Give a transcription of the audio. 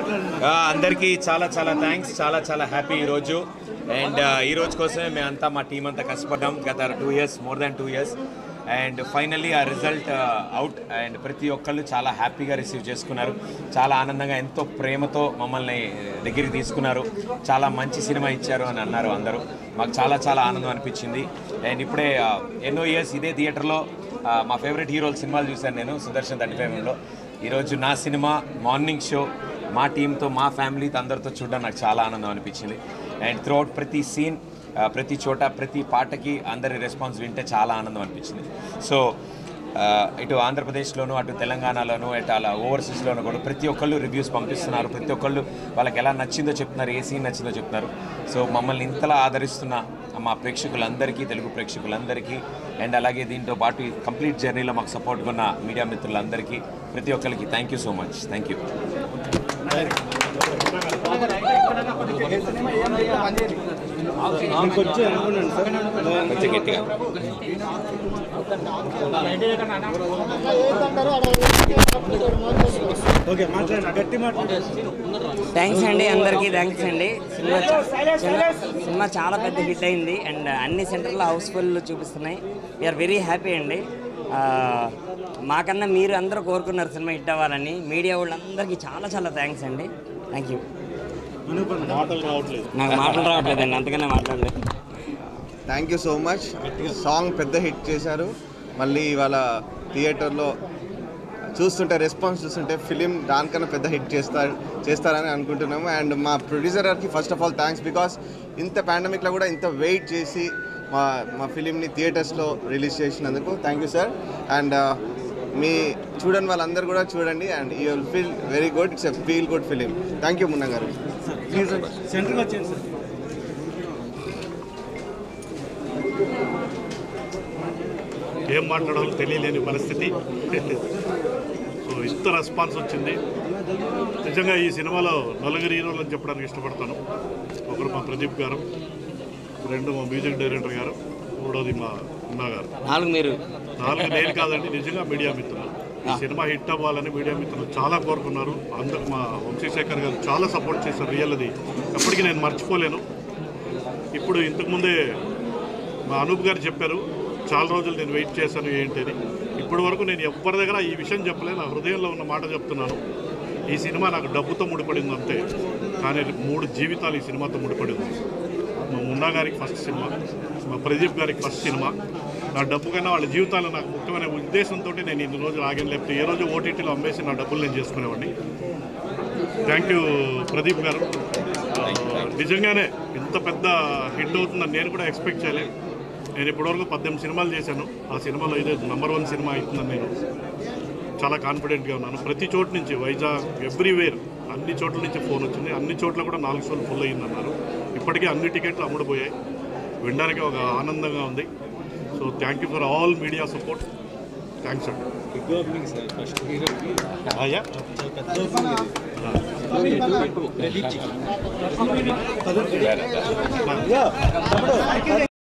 అందరికీ చాలా చాలా థ్యాంక్స్, చాలా చాలా హ్యాపీ ఈరోజు. అండ్ ఈ రోజు కోసమే మేమంతా మా టీం అంతా కష్టపడ్డాం గత 2 years, more than 2 years. And finally ఆ రిజల్ట్ అవుట్ అండ్ ప్రతి ఒక్కళ్ళు చాలా హ్యాపీగా రిసీవ్ చేసుకున్నారు. చాలా ఆనందంగా, ఎంతో ప్రేమతో మమ్మల్ని దగ్గరికి తీసుకున్నారు. చాలా మంచి సినిమా ఇచ్చారు అని అన్నారు అందరూ. మాకు చాలా చాలా ఆనందం అనిపించింది. అండ్ ఇప్పుడే ఎన్నో ఇయర్స్ ఇదే థియేటర్లో మా ఫేవరెట్ హీరోల సినిమాలు చూశాను నేను, సుదర్శన్ 35లో. ఈరోజు నా సినిమా మార్నింగ్ షో మా టీంతో, మా ఫ్యామిలీతో అందరితో చూడడం నాకు చాలా ఆనందం అనిపించింది. అండ్ త్రూఅవుట్ ప్రతి సీన్, ప్రతి చోట, ప్రతి పాటకి అందరి రెస్పాన్స్ వింటే చాలా ఆనందం అనిపించింది. సో ఇటు ఆంధ్రప్రదేశ్లోను, అటు తెలంగాణలోను, అటు అలా ఓవర్సీస్లోను కూడా ప్రతి ఒక్కళ్ళు రివ్యూస్ పంపిస్తున్నారు. ప్రతి ఒక్కళ్ళు వాళ్ళకి ఎలా నచ్చిందో చెప్తున్నారు, ఏ సీన్ నచ్చిందో చెప్తున్నారు. సో మమ్మల్ని ఇంతలా ఆదరిస్తున్న మా ప్రేక్షకులందరికీ, తెలుగు ప్రేక్షకులందరికీ, అండ్ అలాగే దీంతో పాటు ఈ కంప్లీట్ జర్నీలో మాకు సపోర్ట్గా ఉన్న మీడియా మిత్రులందరికీ, ప్రతి ఒక్కరికి thank you so much. Thank you. కొంచెం గట్టిగా థ్యాంక్స్ అండి, అందరికీ థ్యాంక్స్ అండి. సినిమా చాలా పెద్ద హిట్ అయింది అండ్ అన్ని సెంటర్లో హౌస్ఫుల్ చూపిస్తున్నాయి. వీఆర్ వెరీ హ్యాపీ అండి. మాకన్నా మీరు అందరూ కోరుకున్నారు సినిమా హిట్ అవ్వాలని. మీడియా వాళ్ళందరికీ చాలా చాలా థ్యాంక్స్ అండి. Thank you. నాకు మాటలు రావట్లేదండి, అంతకనే మాట్లాడలేదు. Thank you so much. Song పెద్ద హిట్ చేశారు. మళ్ళీ ఇవాళ థియేటర్లో చూస్తుంటే, రెస్పాన్స్ చూస్తుంటే ఫిలిం దానికన్నా పెద్ద హిట్ చేస్తారని అనుకుంటున్నాము. అండ్ మా ప్రొడ్యూసర్ గారికి first of all thanks, because ఇంత పాండమిక్లో కూడా ఇంత వెయిట్ చేసి మా ఫిలింని థియేటర్స్లో రిలీజ్ చేసినందుకు థ్యాంక్ యూ సార్. అండ్ మీ చూడని వాళ్ళందరూ కూడా చూడండి and you will feel very good. It's a feel good film. Thank you Munna గారు. ఏం మాట్లాడాలో తెలియలేని పరిస్థితి. సో ఇంత రెస్పాన్స్ వచ్చింది. నిజంగా ఈ సినిమాలో నలుగురు హీరోలు అని చెప్పడానికి ఇష్టపడతాను. ఒకరు మా ప్రదీప్ గారు, రెండు మా మ్యూజిక్ డైరెక్టర్ గారు, మూడోది మా ఉన్నా గారు. నాలుగు నేను కాదండి, నిజంగా మీడియా మిత్రులు. ఈ సినిమా హిట్ అవ్వాలని మీడియా మిత్రులు చాలా కోరుకున్నారు. అందరూ మా వంశీశేఖర్ గారు చాలా సపోర్ట్ చేశారు. రియల్ అది ఎప్పటికీ నేను మర్చిపోలేను. ఇప్పుడు ఇంతకుముందే మా అనూప్ గారు చెప్పారు, చాలా రోజులు నేను వెయిట్ చేశాను ఏంటి అని. ఇప్పటి వరకు నేను ఎవరి దగ్గర ఈ విషయం చెప్పలేదు. నా హృదయంలో ఉన్న మాట చెప్తున్నాను. ఈ సినిమా నాకు డబ్బుతో ముడిపడింది అంతే, కానీ 3 జీవితాలు ఈ సినిమాతో ముడిపడింది. మా మున్నా గారికి ఫస్ట్ సినిమా, మా ప్రదీప్ గారికి ఫస్ట్ సినిమా. నా డబ్బు కన్నా వాళ్ళ జీవితాలు నాకు ముఖ్యమైన ఉద్దేశంతో నేను ఇన్ని రోజులు ఆగాను. లేకపోతే ఏ రోజు ఓటీటీలో అమ్మేసి నా డబ్బులు నేను చేసుకునేవాడిని. థ్యాంక్ యూ ప్రదీప్ గారు. నిజంగానే ఇంత పెద్ద హిట్ అవుతుందని నేను కూడా ఎక్స్పెక్ట్ చేయలేదు. నేను ఇప్పటివరకు 18 సినిమాలు చేశాను. ఆ సినిమాలో ఇదే నెంబర్ 1 సినిమా అవుతుందని నేను చాలా కాన్ఫిడెంట్గా ఉన్నాను. ప్రతి చోటు నుంచి, వైజాగ్, ఎవ్రీవేర్, అన్ని చోట్ల నుంచి ఫోన్ వచ్చింది. అన్ని చోట్ల కూడా 4 షోలు ఫుల్ అయ్యిందన్నారు. ఇప్పటికే అన్ని టికెట్లు అమ్ముడుపోయాయి. వినడానికి ఒక ఆనందంగా ఉంది. So thank you for all media support. Thanks అండి.